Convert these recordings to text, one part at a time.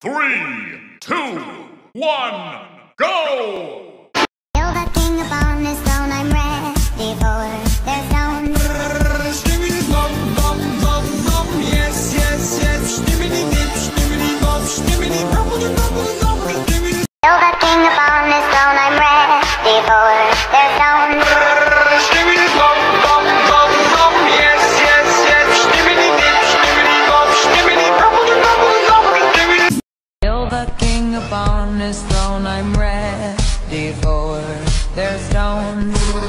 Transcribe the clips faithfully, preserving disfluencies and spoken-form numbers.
Three, two, one, go! You're the king upon this throne, I'm ready for the zone. Stimmity bop, bop, bop, bop, yes, yes, yes. Stimmity dip, stimmity bop, stimmity boppity boppity boppity stimmity. You're the king upon this throne, I'm ready for the zone. Stimmity bop, bop, bop, bop, yes, yes, yes. Stimmity dip, stimmity bop, stimmity boppity boppity boppity stimmity. You're the king upon this throne, I'm ready for their stone.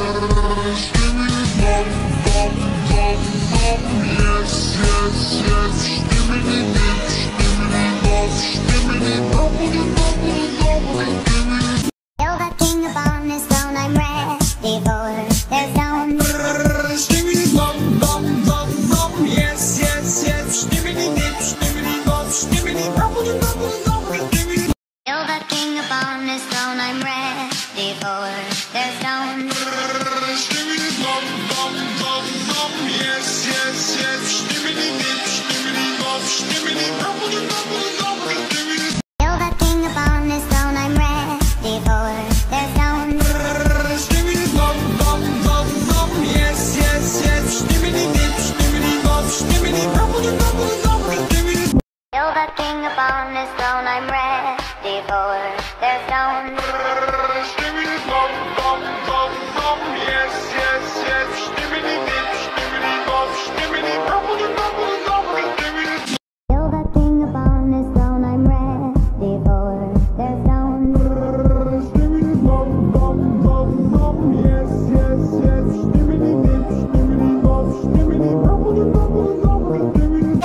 You're the king upon this throne, I'm ready for their zone. Stimmity bop, bop, bop, bop, yes, yes, yes. Stimmity dip, stimmity bop, stimmity boppity boppity boppity stimmity. You're the king upon this throne, I'm ready for their zone. Stimmity bop, bop, bop, bop, yes, yes, yes. Stimmity dip, stimmity bop, stimmity boppity boppity boppity stimmity. You're the king upon this throne, I'm ready for their zone. Stimmity bop, bop, bop, bop, yes, yes, yes. Stimmity dip, stimmity bop, stimmity boppity boppity boppity stimmity. You're the king upon this throne, I'm ready for their zone. Stimmity bop, bop, bop, bop, yes, yes, yes. Stimmity dip, stimmity bop, stimmity boppity boppity boppity stimmity. You're the king upon this throne, I'm ready for their zone. Stimmity bop, bop, bop, bop, yes, yes, yes. Stimmity dip, stimmity bop, stimmity boppity boppity boppity stimmity.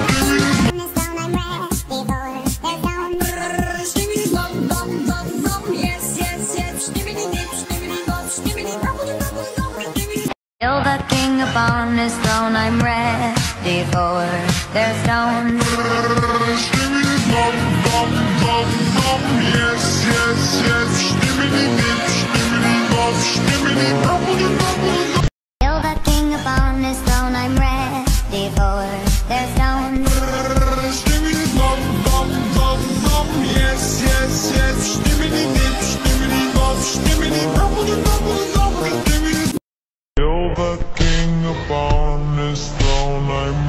On this throne, I'm ready for their zone. Stimmity bop, bop, bop, bop, yes, yes, yes. Stimmity dip, stimmity bop, stimmity boppity boppity boppity stimmity. You're the king upon this throne, I'm ready for their stone. Stimmity bop, bop, bop, bop, yes, yes, yes. Stimmity dip, stimmity bop, stimmity boppity boppity boppity. You're the king upon this throne, I'm ready for their zone. Stimmity bop, bop, bop, bop, yes, yes, yes. Stimmity dip, stimmity bop, stimmity boppity boppity boppity stimmity. You're the king upon this throne, I'm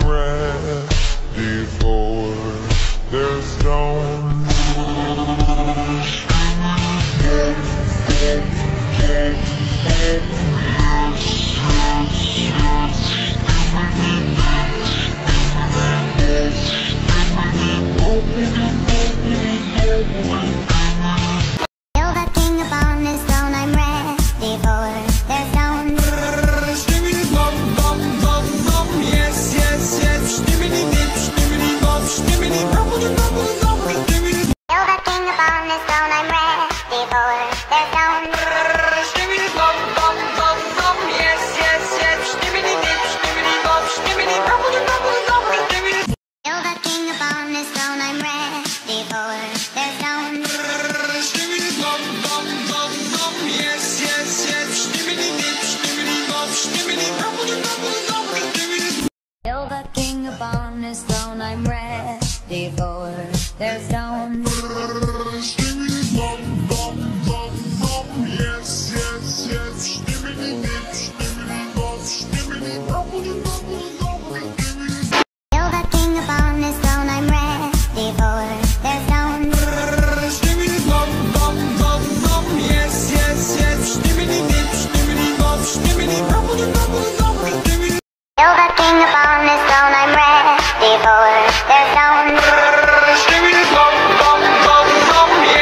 ready for their stone. You're the king upon this throne, I'm ready for their zone. Stimmity bop, bop, bop, bop, yes, yes, yes. Stimmity dip, stimmity bop, stimmity boppity boppity boppity stimmity. You're the king upon this throne, I'm ready for their zone. Stimmity bop, bop, bop, bop, yes, yes, yes. Stimmity dip, stimmity bop, stimmity boppity boppity boppity stimmity. You're the king upon this throne, I'm ready for their zone. Stimmity bop, bop, bop, bop, yes, yes, yes. Stimmity dip, stimmity bop, stimmity boppity boppity boppity stimmity. You're the king upon this throne, I'm ready for their stone. Stimmity bop, bop, bop, bop, yes, yes, yes. Stimmity dip, stimmity bop, stimmity boppity boppity boppity stimmity. You're the king upon this throne, I'm ready for their zone. Stimmity bop, bop, bop, bop, yes, yes, yes. Stimmity dip, stimmity bop, stimmity boppity boppity boppity stimmity. You're the king upon this throne, I'm ready for their zone. Stimmity bop, bop, bop, bop,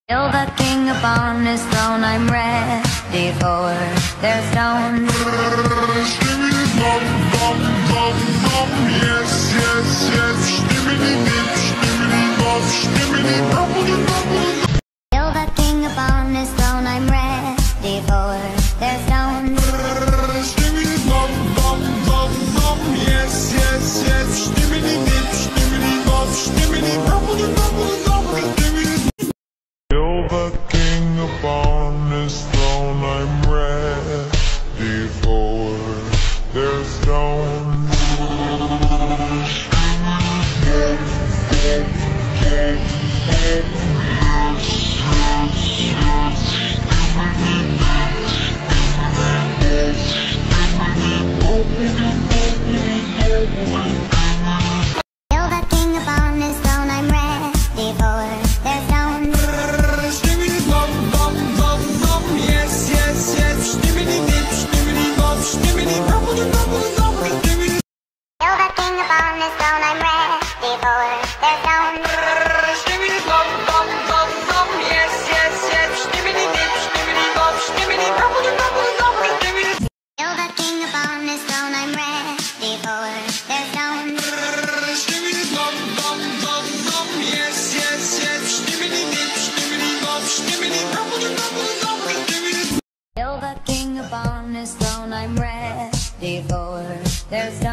Still the king upon his throne, I'm ready for their stones. Stimmity bum bum bum bum, yes yes yes. Stimmity dip, stimmity bum, stimmity bubbly bubbly. Still the king upon his throne, I'm ready for their stones. Stimmity bum bum bum bum, yes yes yes. Stimmity dip, stimmity bum, stimmity bubbly bubbly bubbly. Still the king upon his throne, I'm ready for their stones. Still the king upon his throne, I'm ready for their stones. Stimmity bum bum bum bum, yes yes yes. Stimmity dip, stimmity bum, stimmity bubbly bubbly bubbly. Stimmity. Still the king upon his throne, I'm ready for their stones. Stimmity bum bum bum bum, yes yes yes. Stimmity dip, stimmity bum, stimmity bubbly bubbly bubbly. Stimmity. Still the king upon his throne, I'm ready for their stones. Stimmity bum bum bum bum, yes yes yes. Stimmity dip, stimmity bum, stimmity bubbly bubbly bubbly. Stimmity. Still the king upon his throne, I'm ready for their stones.